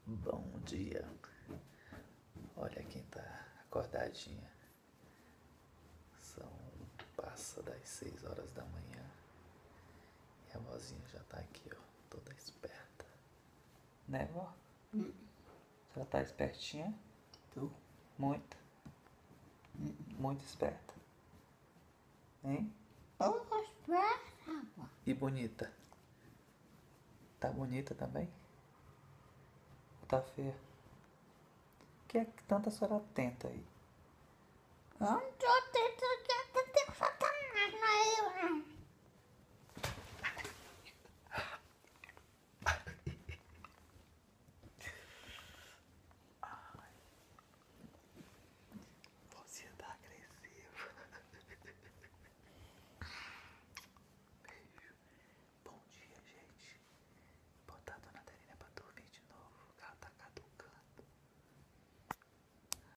Bom dia. Olha quem tá acordadinha. Passa das 6 horas da manhã. E a vozinha já tá aqui, ó, toda esperta. Né, vó? Você já tá espertinha? Tô. Muito? Muito esperta. Hein? Tô esperta, rapaz. E bonita? Tá bonita também? Ou tá feia? O que é que tanta senhora tenta aí? Eu não tô